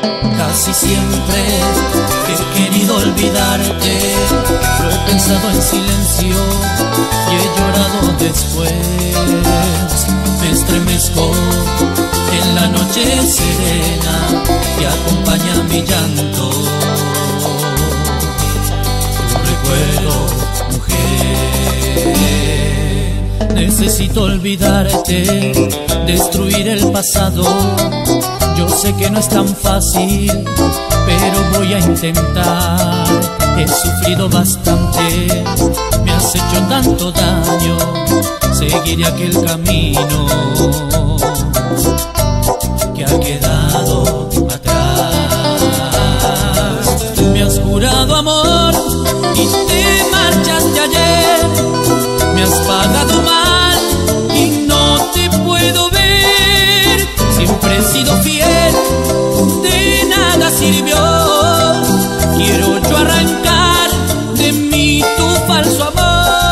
Casi siempre he querido olvidarte, lo he pensado en silencio y he llorado después. Me estremezco en la noche serena que acompaña mi llanto. Tu recuerdo, mujer. Necesito olvidarte, destruir el pasado. Yo sé que no es tan fácil, pero voy a intentar. He sufrido bastante, me has hecho tanto daño. Seguiré aquel camino que ha quedado atrás. Me has jurado amor y te marchaste ayer. Me has pagado mal y no te puedo ver. Siempre he sido fiel, de nada sirvió. Quiero yo arrancar de mí tu falso amor.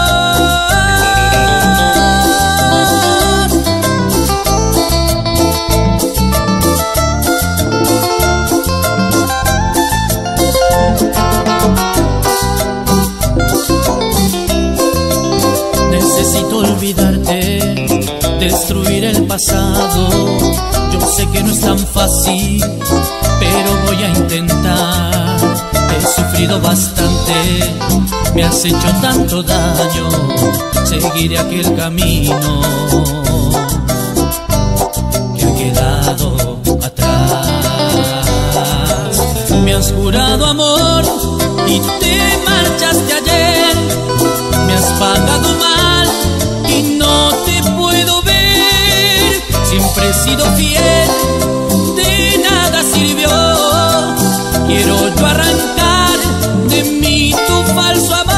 Necesito olvidarte, destruir el pasado. Yo sé que no es tan fácil, pero voy a intentar. He sufrido bastante, me has hecho tanto daño. Seguiré aquel camino que ha quedado atrás. Me has jurado amor y te marchaste ayer. Me has pagado mal y no te puedo ver. Siempre he sido fiel, de nada sirvió. Quiero yo arrancar de mí tu falso amor.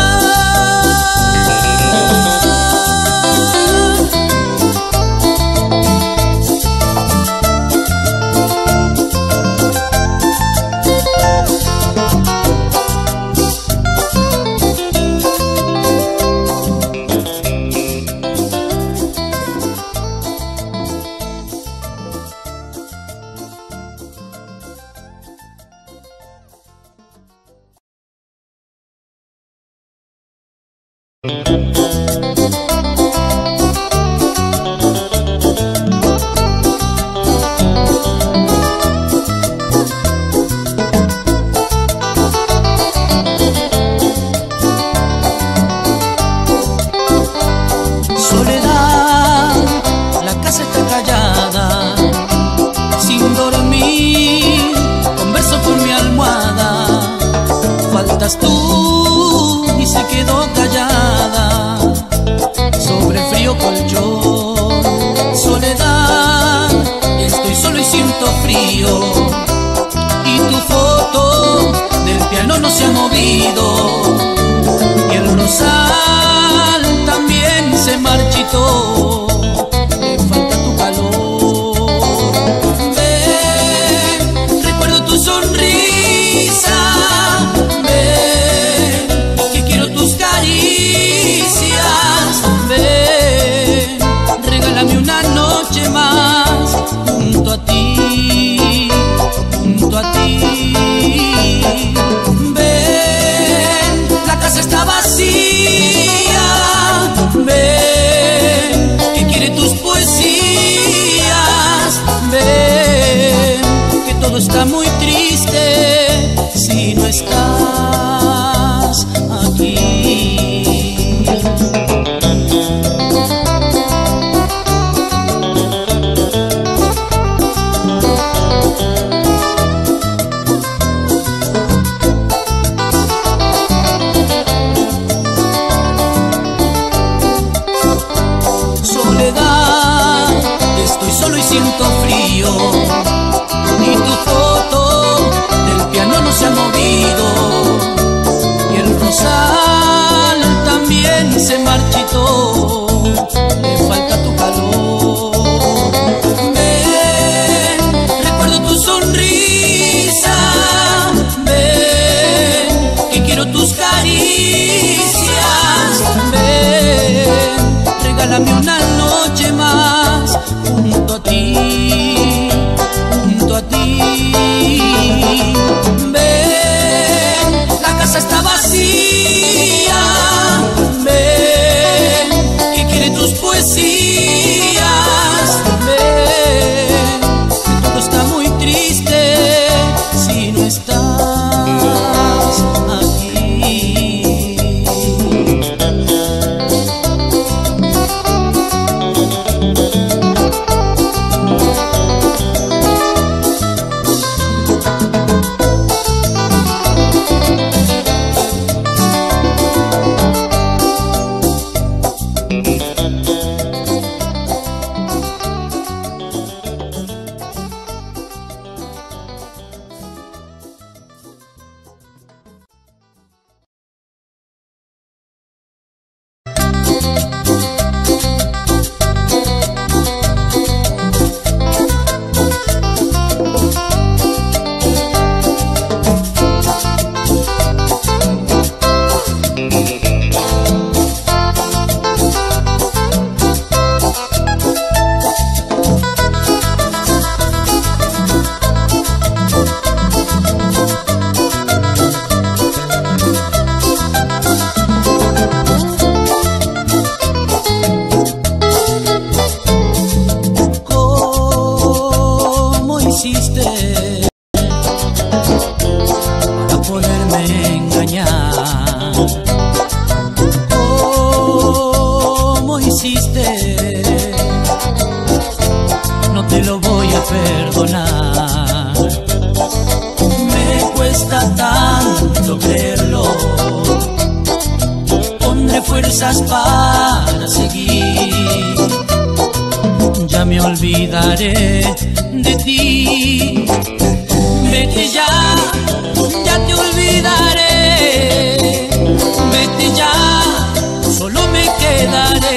Tú y se quedó callada sobre frío colchón. Soledad, estoy solo y siento frío. Y tu foto del piano no se ha movido. Y el rosal también se marchitó. Le falta tu calor. Ven, recuerdo tu sonrisa. Ven, regálame una noche más junto a ti, junto a ti. Ven, la casa está vacía. Ven, que quiere tus poesías. Ven, que todo está muy triste si no estás aquí. Siento frío y tu foto del piano no se ha movido. Y el rosal también se marchitó. Le falta tu calor. Ven, recuerdo tu sonrisa. Ven, que quiero tus caricias. Ven, regálame una noche más junto a ti. hiciste para poderme engañar? ¿Cómo hiciste? No te lo voy a perdonar. Me cuesta tanto creerlo. Pondré fuerzas para seguir. Ya me olvidaré de ti. Vete ya, ya te olvidaré. Vete ya, solo me quedaré.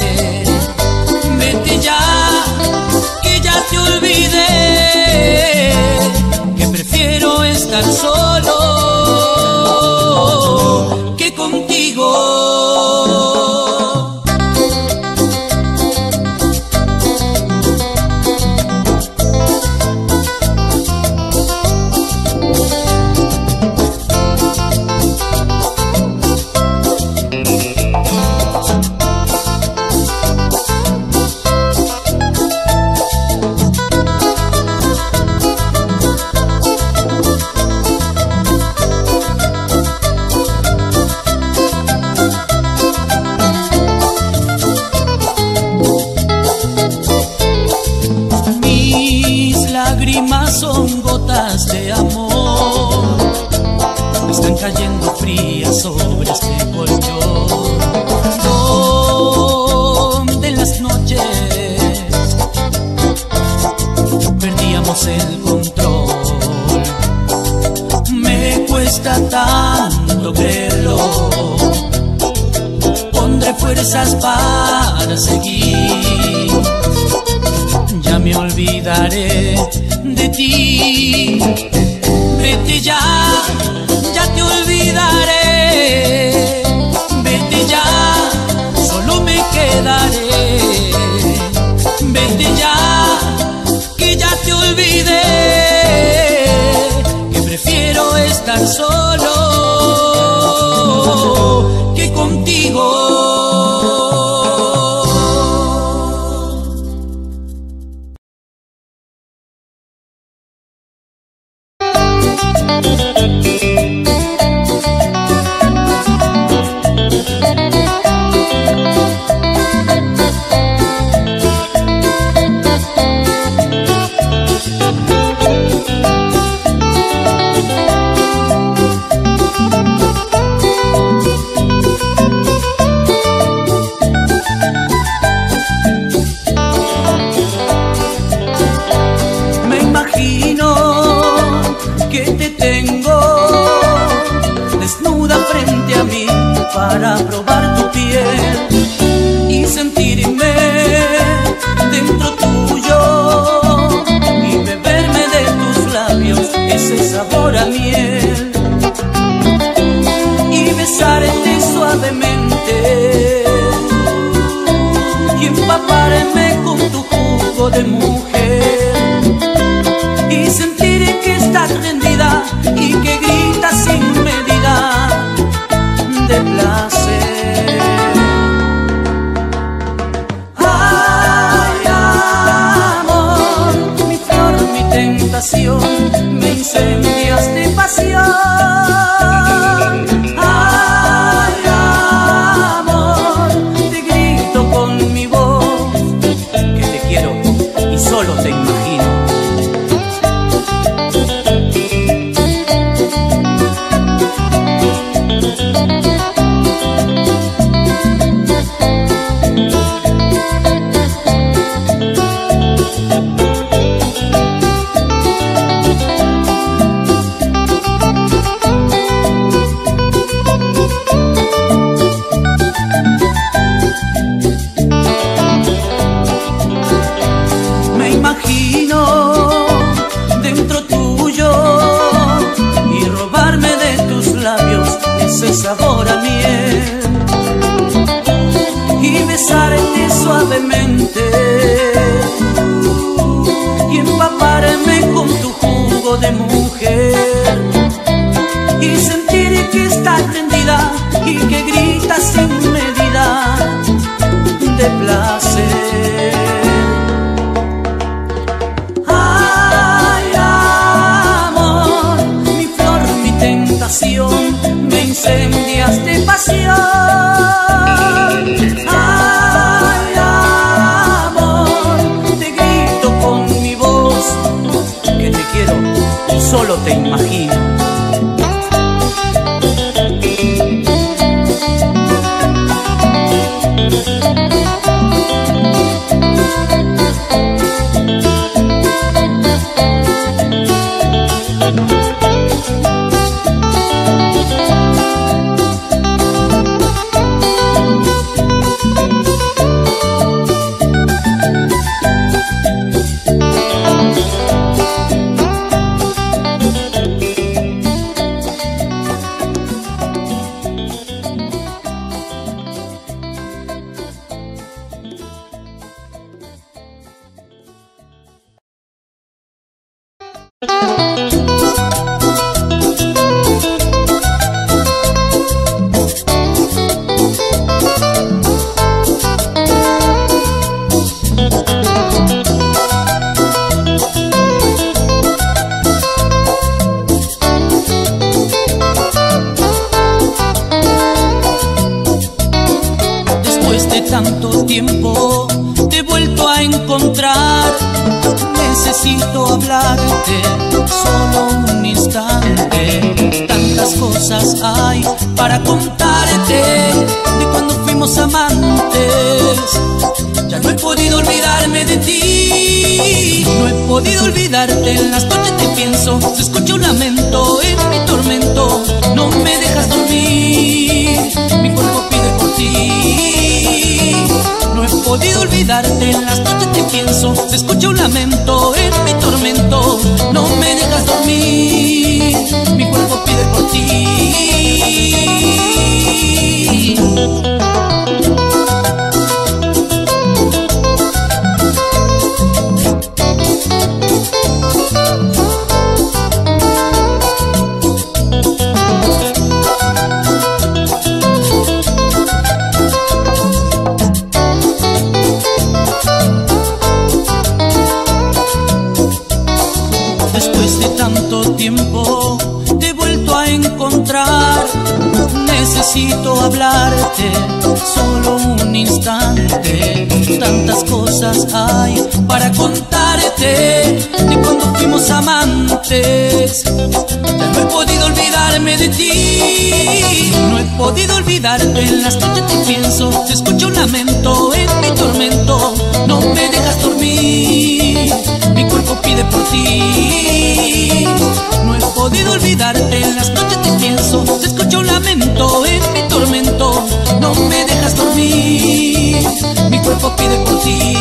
Vete ya, que ya te olvidé. Que prefiero estar solo que contigo. Son gotas de amor, están cayendo frías sobre este colchón, donde en las noches perdíamos el control. Me cuesta tanto creerlo. Pondré fuerzas para seguir. Ya me olvidaré de ti. Vete ya, ya te olvidaré. Vete ya, solo me quedaré. Vete ya, que ya te olvidé. Que prefiero estar solo que contigo. Para probar tu piel y sentirme dentro tuyo y beberme de tus labios ese sabor a miel y besarte suavemente y empaparme con tu jugo de mujer y sentir que estás rendida y que gritas sin medida de placer. Ay, amor, mi flor, mi tentación, me incendias de pasión. Ay, amor, te grito con mi voz que te quiero y solo te imagino. Me imagino te imagino. Tanto tiempo te he vuelto a encontrar. Necesito hablarte solo un instante. Tantas cosas hay para contarte de cuando fuimos amantes. Ya no he podido olvidarme de ti, no he podido olvidarte. En las noches te pienso, se escucha un lamento en mi tormento. No me dejas dormir, mi cuerpo pide por ti. No he podido olvidarte, en las noches te pienso, se escucha un lamento en mi tormento. No me dejas dormir, mi cuerpo pide por ti. Tiempo te he vuelto a encontrar. Necesito hablarte solo un instante. Tantas cosas hay para contarte de cuando fuimos amantes. Ya no he podido olvidarme de ti, no he podido olvidarte. En las noches te pienso, se escucha un lamento en mi tormento. No me dejas dormir, mi cuerpo pide por ti. No he podido olvidarte, en las noches te pienso, se escucha un lamento en mi tormento. No me dejas dormir, mi cuerpo pide por ti.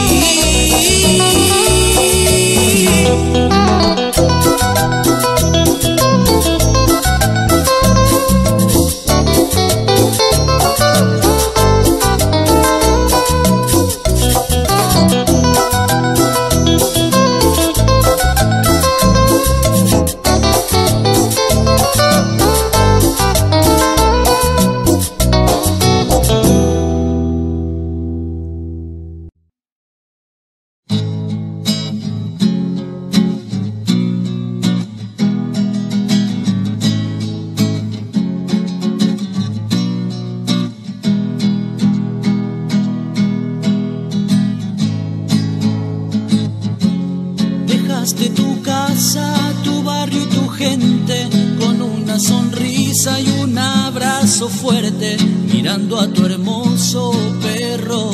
Dejaste tu casa, tu barrio y tu gente con una sonrisa y un abrazo fuerte, mirando a tu hermoso perro.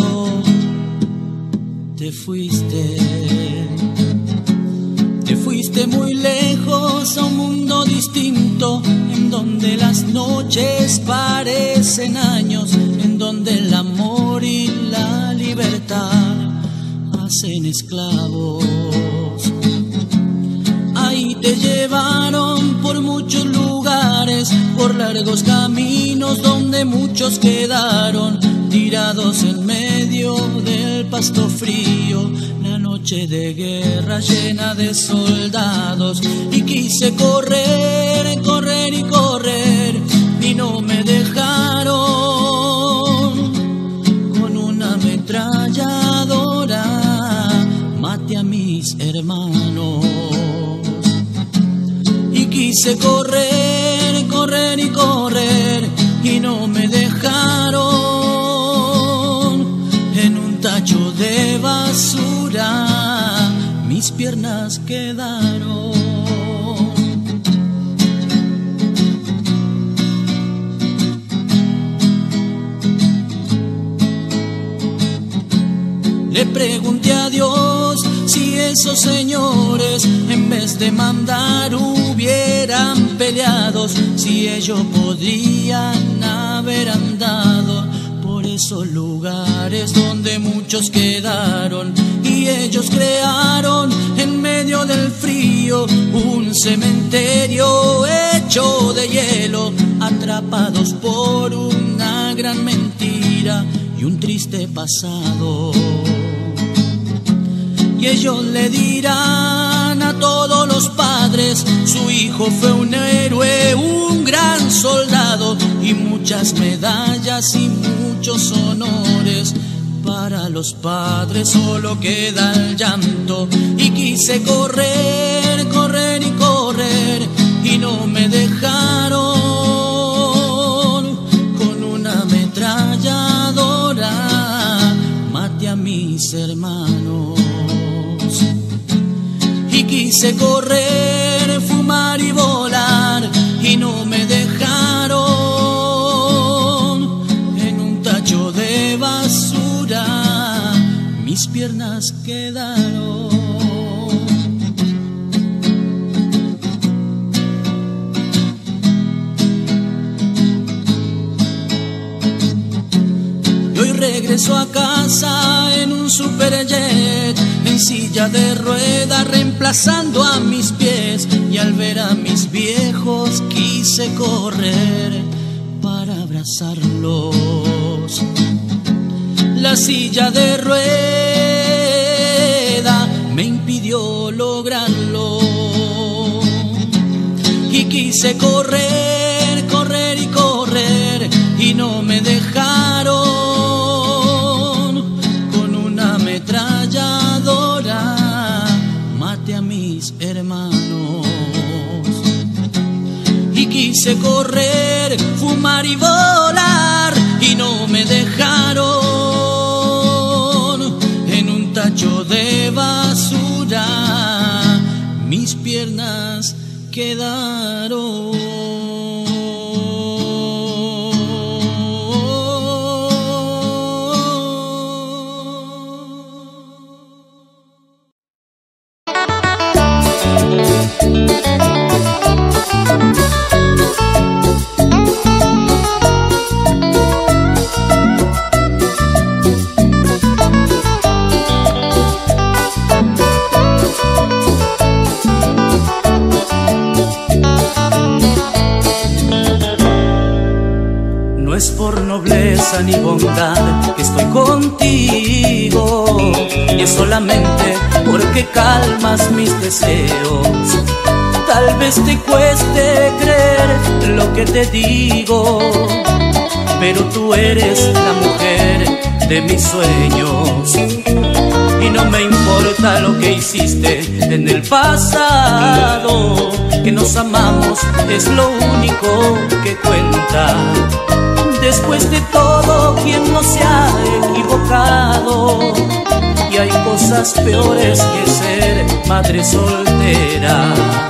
Te fuiste muy lejos a un mundo distinto, en donde las noches parecen años, en donde el amor y la libertad hacen esclavos. Ahí te llevaron por muchos lugares, por largos caminos donde muchos quedaron tirados en medio del pasto frío. La noche de guerra llena de soldados, y quise correr, correr y correr, y no me dejaron. Con una ametralladora maté a mis hermanos. Quise correr, correr y correr, y no me dejaron. En un tacho de basura mis piernas quedaron. Le pregunté a Dios si esos señores en vez de mandar hubieran peleado, si ellos podrían haber andado por esos lugares donde muchos quedaron, y ellos crearon en medio del frío un cementerio hecho de hielo, atrapados por una gran mentira y un triste pasado. Y ellos le dirán a todos los padres: su hijo fue un héroe, un gran soldado, y muchas medallas y muchos honores. Para los padres solo queda el llanto. Y quise correr, correr y correr, y no me dejaron. Con una ametralladora maté a mis hermanos. Y quise correr, fumar y volar, y no me dejaron. En un tacho de basura mis piernas quedaron. Y hoy regreso a casa en un superjet, en silla de ruedas, reemplazando a mis pies. Y al ver a mis viejos quise correr para abrazarlos. La silla de rueda me impidió lograrlo. Y quise correr, correr y correr, y no me dejaron. Con una ametralladora maté a mis hermanos. Y quise correr, fumar y volar, y no me dejaron. En un tacho de basura mis piernas quedaron. No es por nobleza ni bondad que estoy contigo, y es solamente porque calmas mis deseos. Tal vez te cueste creer lo que te digo, pero tú eres la mujer de mis sueños. Y no me importa lo que hiciste en el pasado, que nos amamos es lo único que cuenta. Después de todo, ¿quién no se ha equivocado? Y hay cosas peores que ser madre soltera.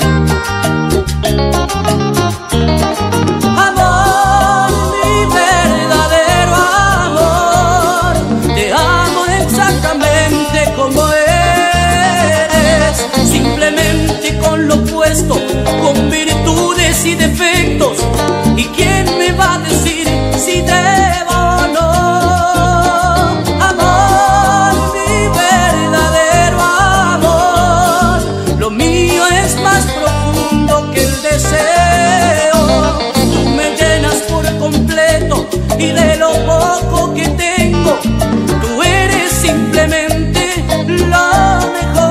Amor, mi verdadero amor, te amo exactamente como eres, simplemente con lo opuesto, con virtudes y defectos. ¿Y quién me va a decir si debo o no? Amor, mi verdadero amor, lo mío es más profundo que el deseo. Tú me llenas por completo, y de lo poco que tengo, tú eres simplemente lo mejor.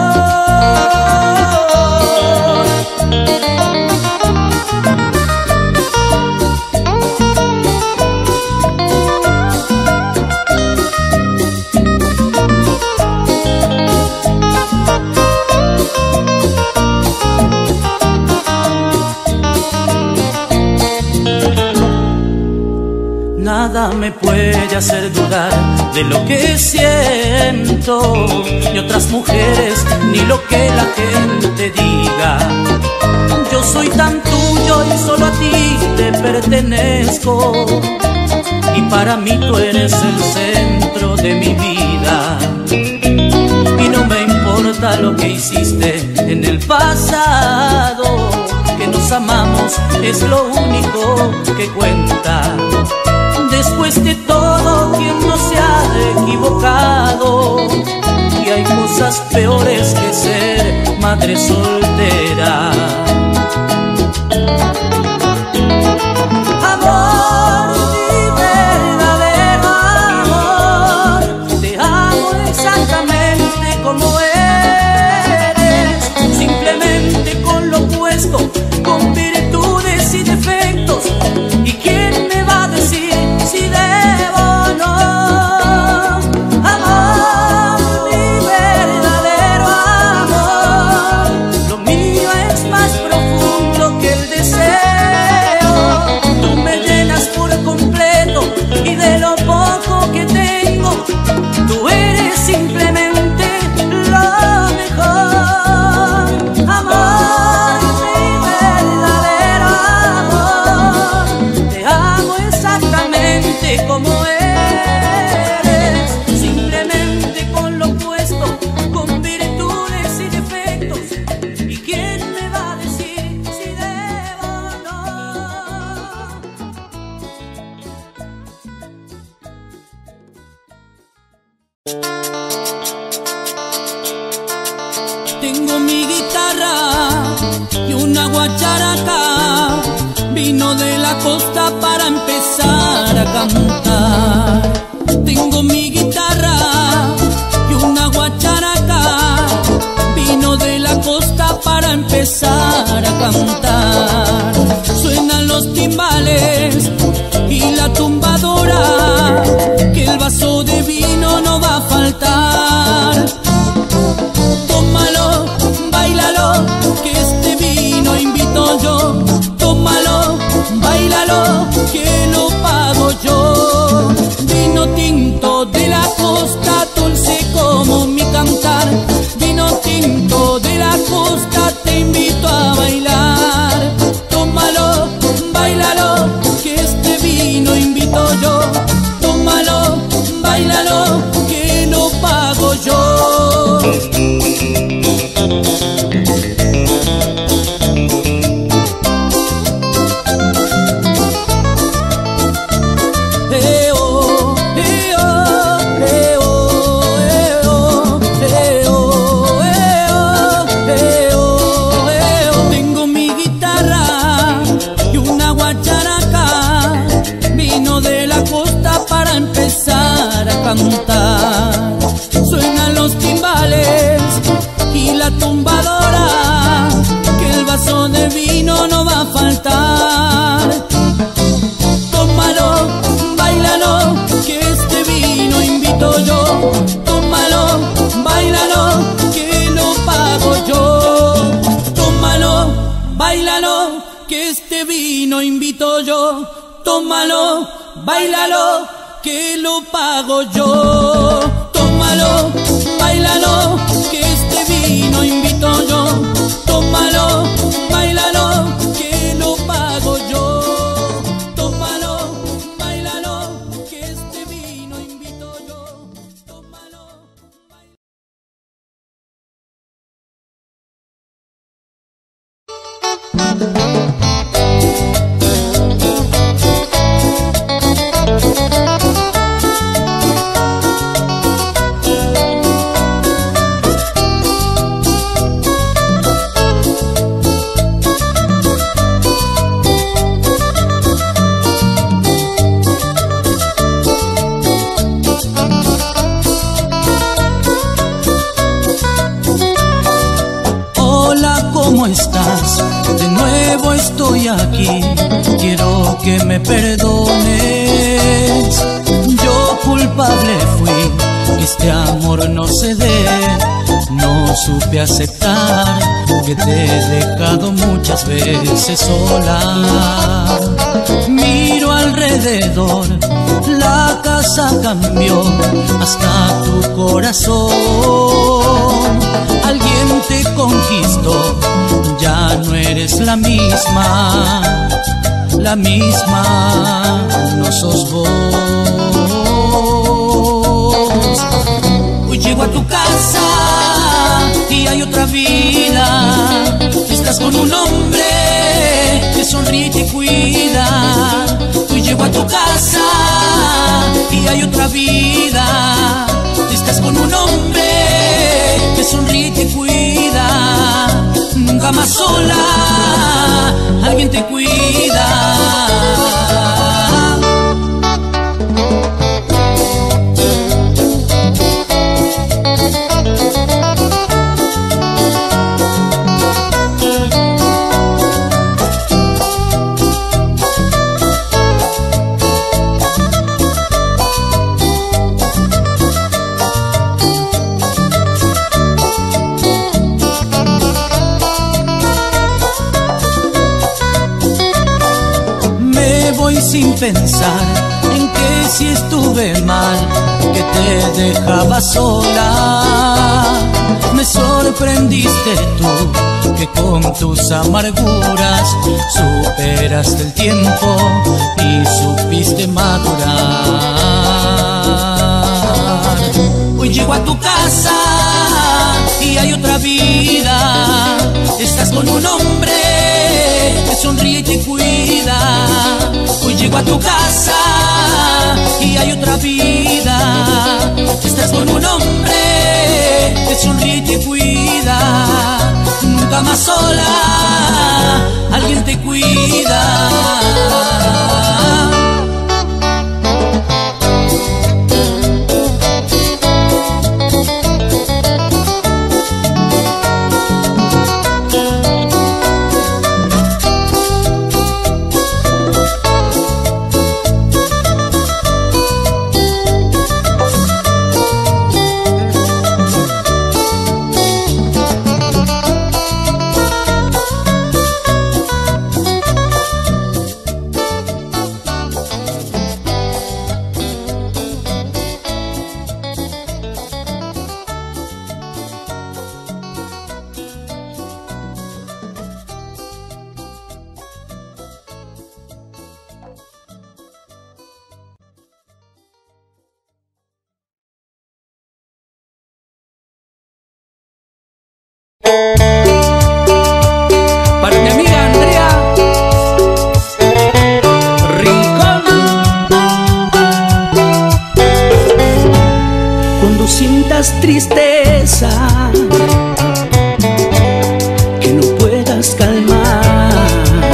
Nada me puede hacer dudar de lo que siento, ni otras mujeres, ni lo que la gente diga. Yo soy tan tuyo y solo a ti te pertenezco, y para mí tú eres el centro de mi vida. importa lo que hiciste en el pasado, que nos amamos es lo único que cuenta. Después de todo, ¿quién no se ha equivocado? Y hay cosas peores que ser madre soltera. Amor, mi verdadero amor, te amo exactamente como eres, simplemente con lo opuesto, con virtudes y defectos. ¿Y quién me va a decir si debo o no? Amor, mi verdadero amor, lo mío es más profundo que el deseo. Tú me llenas por completo y de lo poco que tengo, tú eres simplemente lo mejor. Amor, mi verdadero amor, te amo exactamente como eres, simplemente con lo opuesto, con virtudes y defectos. ¿Y quién me va a decir si debo o no? Tengo mi guitarra y una guacharaca, vino de la costa para empezar a cantar. Tengo mi guitarra y una guacharaca, vino de la costa para empezar a cantar. Suenan los timbales y la tumbadora, que el vaso de vino no va a faltar. Tómalo, báilalo, que este vino invito yo. Tómalo, báilalo, que lo pago yo. Vino tinto de la costa, dulce como mi cantar. Vino tinto de la costa, te invito a bailar. Tómalo, báilalo, que este vino invito yo. Tómalo, báilalo, que lo pago yo. Tengo mi guitarra y una guacharaca, vino de la costa para empezar a cantar. Suenan los timbales y la tumbadora, que el vaso de vino no va a faltar. Tómalo, báilalo, que este vino invito yo. Tómalo, báilalo, que lo pago yo. Tómalo, báilalo, que este vino invito yo. Tómalo, báilalo, que lo pago yo. Tómalo, báilalo, que este vino invito yo. Tómalo, báilalo, que lo pago yo. Tómalo, báilalo, que este vino invito yo. Tómalo, báilalo. ¿Cómo estás? De nuevo estoy aquí, quiero que me perdones. Yo culpable fui, que este amor no se dé. No supe aceptar que te he dejado muchas veces sola. Miro alrededor, la casa cambió, hasta tu corazón. Alguien te conquistó, ya no eres la misma, no sos vos. Hoy llego a tu casa y hay otra vida. Estás con un hombre que sonríe y te cuida. Hoy llego a tu casa y hay otra vida. Estás con un hombre que sonríe y te cuida. Nunca más sola, alguien te cuida. Sin pensar en que si estuve mal, que te dejaba sola. Me sorprendiste tú, que con tus amarguras superaste el tiempo y supiste madurar. Hoy llego a tu casa y hay otra vida. Estás con un hombre que sonríe y te cuida. Hoy llego a tu casa y hay otra vida. Estás con un hombre que sonríe y te cuida. Nunca más sola, alguien te cuida. Para mi amiga Andrea Rincón. Cuando sientas tristeza que no puedas calmar,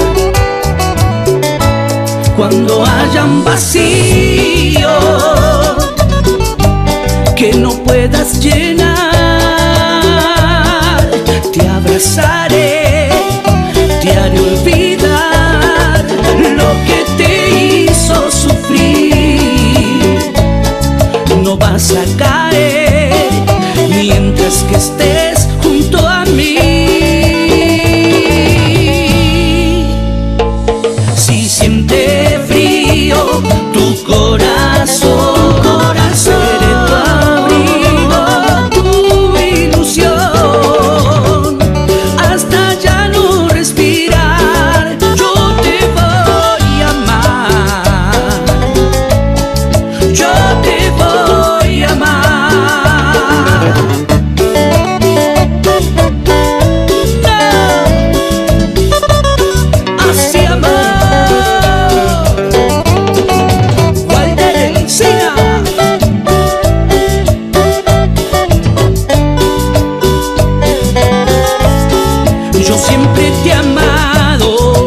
cuando haya un vacío que no puedas llenar, te abrazaré, te haré olvidar lo que te hizo sufrir. No vas a caer mientras que estés junto a mí. Si siente frío tu corazón, seré tu abrigo, tu ilusión. Hasta ya no respirar, yo te voy a amar. Yo te voy a amar. No, así amor. Walter Encina. Yo siempre te he amado